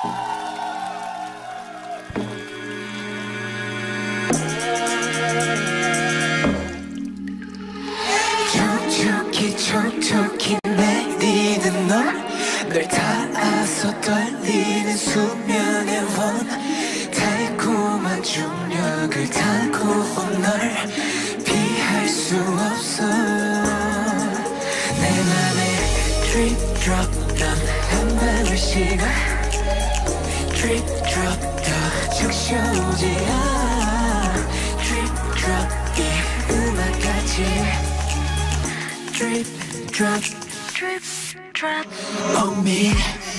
촉촉히 내리는 널 닿아서 떨리는 수면의 원 달콤한 중력을 타고 온 널 피할 수 없어 내 맘에 drip drop 넌 한 방울씩아 drip drop 더 적셔오지 drip drop 이 음악같이 drip drop drip drop on me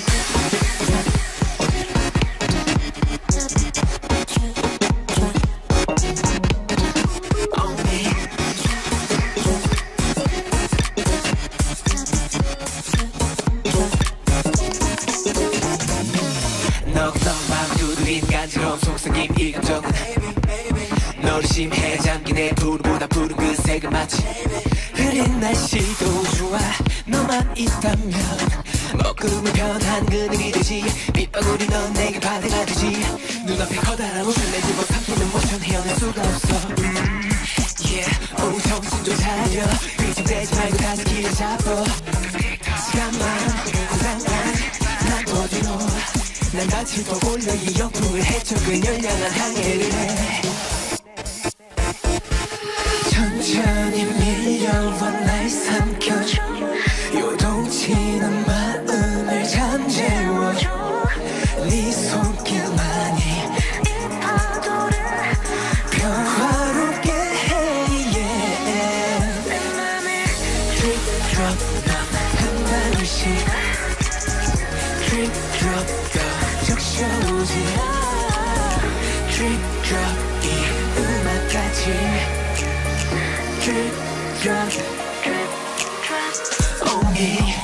넉넉 두드린 간지러운 속삭임 이 감정은 너를 심해 잠긴 내 푸르보다 푸른 그 색은 마치 흐린 날씨도 좋아 너만 있다면 먹구름을 편한 그늘이 되지 빗방울이 넌 내게 바다가 되지 눈앞에 커다란 옷을 내지 못한 피는 모션 헤어낼 수가 없어 yeah 오 정신 좀 차려 위축되지 말고 다시 길을 잡어 시간만 고상한 난 어디로 난 낯을 더 올려 이 역풍을 헤쳐 그녀를 향한 항해를 해 천천히 밀려와 날 삼켜줘 요동치는 마음을 잠재워줘 네 손길만이 이 파도를 평화롭게 해 yeah. 내 맘에 drip drop 넌 한 방울씩 drip drop 더 적셔오지 drip drop 이 음악같이 drip drop drip drop on me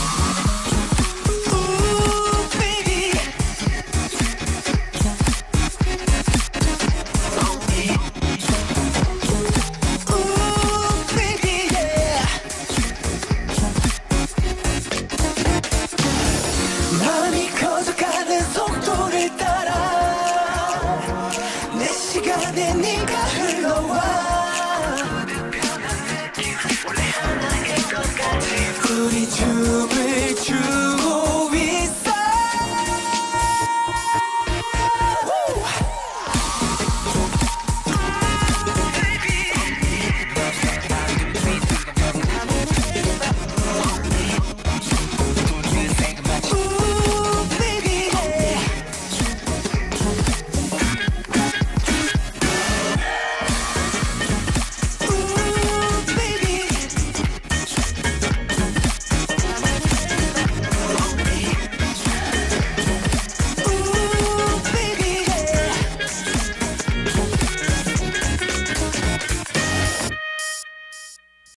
ooh baby on me ooh baby yeah 마음이 커져가는 속도를 따라 내 시간에 네가 흘러와 우리 춤